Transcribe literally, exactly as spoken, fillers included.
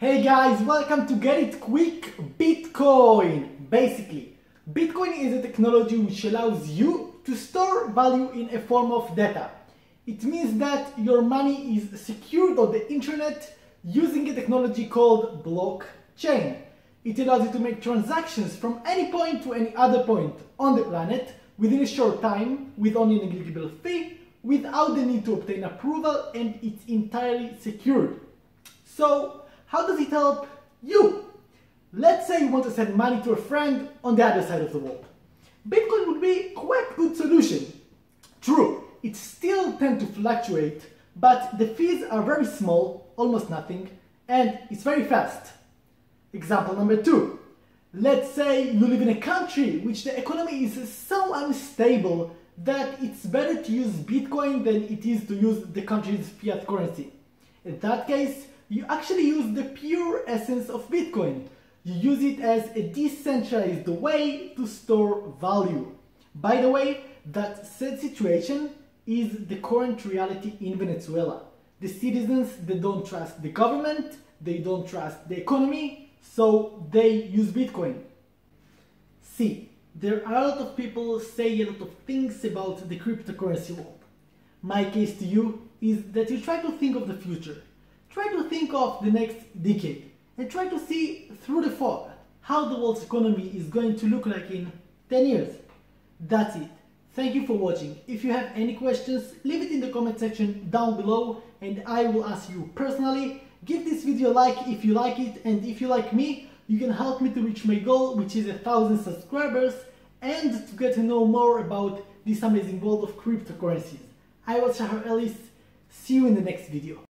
Hey guys, welcome to Get It Quick Bitcoin. Basically, Bitcoin is a technology which allows you to store value in a form of data. It means that your money is secured on the internet using a technology called blockchain. It allows you to make transactions from any point to any other point on the planet within a short time with only a negligible fee, without the need to obtain approval, and it's entirely secured. So, how does it help you? Let's say you want to send money to a friend on the other side of the world. Bitcoin would be quite a good solution. True, it still tends to fluctuate, but the fees are very small, almost nothing, and it's very fast. Example number two. Let's say you live in a country which the economy is so unstable that it's better to use Bitcoin than it is to use the country's fiat currency. In that case, you actually use the pure essence of Bitcoin. You use it as a decentralized way to store value. By the way, that said situation is the current reality in Venezuela. The citizens, they don't trust the government, they don't trust the economy, so they use Bitcoin. See, there are a lot of people say a lot of things about the cryptocurrency world. My case to you is that you try to think of the future. Try to think of the next decade and try to see through the fog how the world's economy is going to look like in ten years. That's it. Thank you for watching. If you have any questions, leave it in the comment section down below and I will ask you personally. Give this video a like if you like it, and if you like me, you can help me to reach my goal, which is a thousand subscribers, and to get to know more about this amazing world of cryptocurrencies. I was Shahar Ellis. See you in the next video.